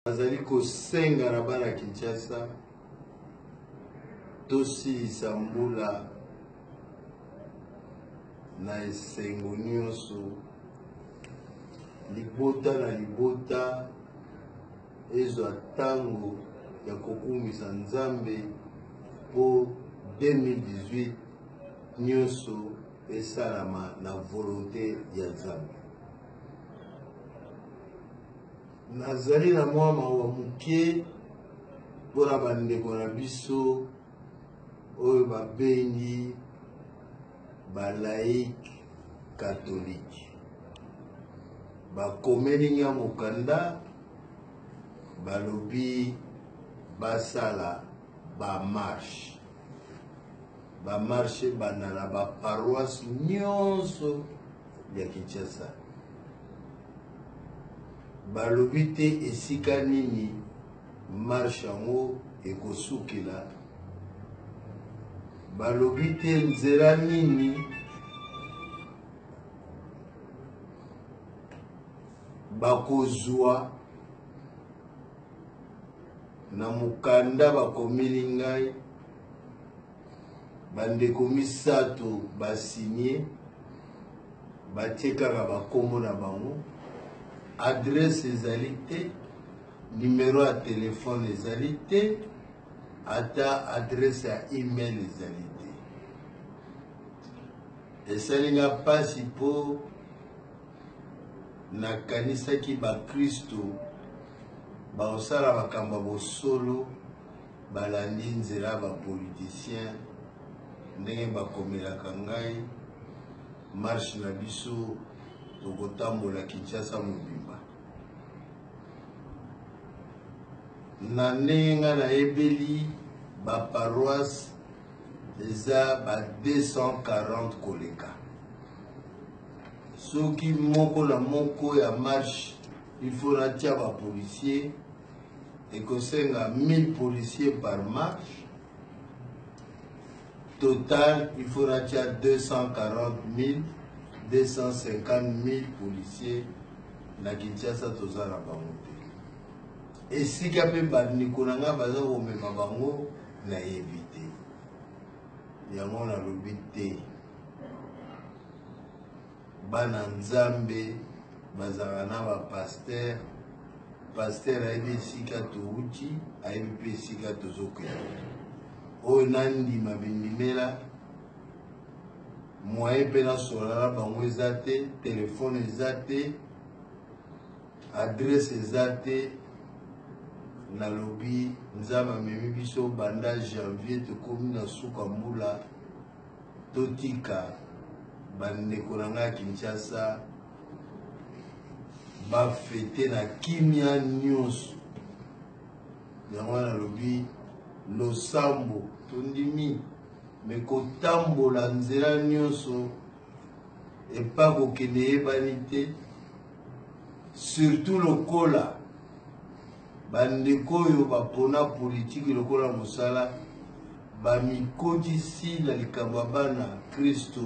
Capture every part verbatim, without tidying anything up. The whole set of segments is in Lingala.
Nazali kosenga na bana Kinshasa tosilisa mbula na esengo nyonso libota na libota ezwa ntango ya kokumisa Nzambe po deux mille dix-huit nyonso esalama na volonté ya Nzambe. Nazali na mwa mawa muke mpona bandeko na biso oyo babengi balaïque catholique, bakomeli nga mokanda balobi basala bamarshe bamarshe bana na baparoise nyonso ya Kinshasa. Balobi te esika nini marshe yango ekosukila, balobi te nzela nini bakozwa na mukanda bakomeli ngai bandeko misato basinye batie kaka bakombo na bango, adresse ezali te, numero ya telefone ezali te, ata adresse ya email ezali te. Esali nga pasi po nakanisaki bakristo baosala bakamba bosolo balandi nzela bapoliticien ndenge bakomelaka ngai marshe na biso tokotambola Kinshasa mobimba. Na ndenge nga nayebeli baparoise eza ba deux cent quarante koleka. Soki moko na moko ya marche il faut natia ba policier ekosenga mille policiers par marche. Total il faut natia deux cent quarante mille, deux cent cinquante mille policiers na Kinshasa tozala bango te. Esika pe bandeko na nga baza komema bango na yebi te. Yango nalobi te bana Nzambe bazala na bapaster, paster ayebi esika touti, ayebi pe esika tozokende. Oyo nandima bindimela moyen mpe nasolala bango eza te, telefone eza te, adresse eza te. Nalobi Nzambe amemi biso banda janvier tokomi na suka mbula, totika bandeko na nga Kinshasa bafete na kimia nyonso. Yango nalobi losambo tondimi me kotambola nzela nyonso epa kokende yebani te, surtout lokola bandeko oyo bapona politiki lokola mosala bamikotisi na likambo ya bana Kristo.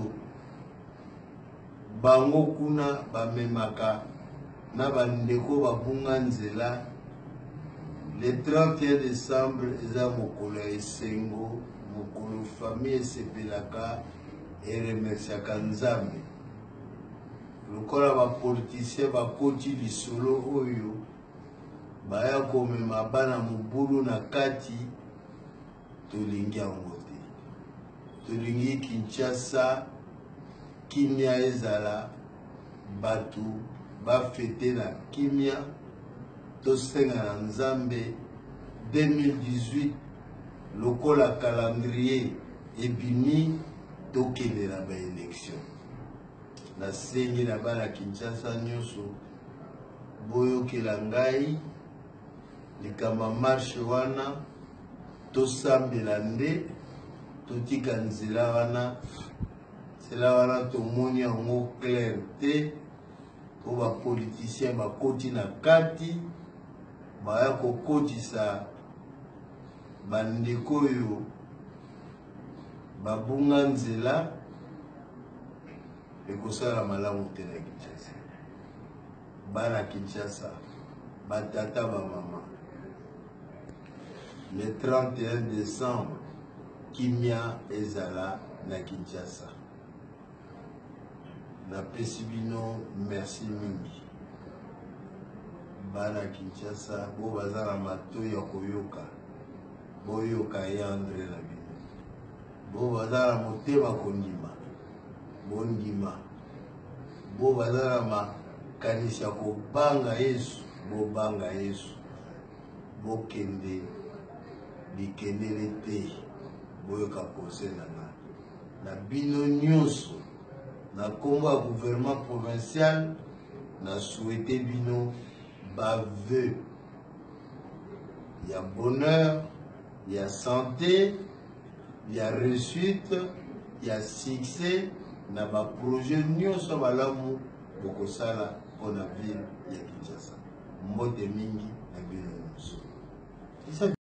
Bango kuna bamemaka na bandeko babunga nzela. Le trente et un décembre eza mokolo ya esengo, mokolo famille esepelaka eremerciaka Nzambe. Lokola bapolitisien bakoti lisolo oyo baya komema bana mobulu na kati, tolingi yango te. Tolingi Kinshasa kimia ezala, batu bafete na kimia, tosenga na Nzambe deux mille dix-huit lokola calendrier ebimi tokende na ba élection. Nasengi na bana Kinshasa nyonso boyokela ngai likamba marshe wana, tosambela nde totika nzela wana. Nzela wana tomoni yango clair te, po bapoliticien bakoti na kati baya kokotisa bandeko oyo babunga nzela ekosala malamu te na Kinshasa. Bana Kinshasa, batata ba mama, le trente et un décembre kimia ezala na Kinshasa. Napesi bino merci mingi. Bana Kinshasa bo bazala mato ya koyoka. Boyoka ya André na bino. Bo bazala motema kondima. Bondima. Bo bazala makanisi ya kobanga Yesu. Bo banga Yesu. Bo kende bikendele te. Boyoka kose na nga. Na bino nyonso. Na kombo ya gouvernement provincial. Na souhaité bino ba vœu. Il y a bonheur. Il y a santé, il y a réussite, il y a succès. Na ba projet nyonso balamu bokosala pour la ville ya Kinshasa. Mbote mingi na bino.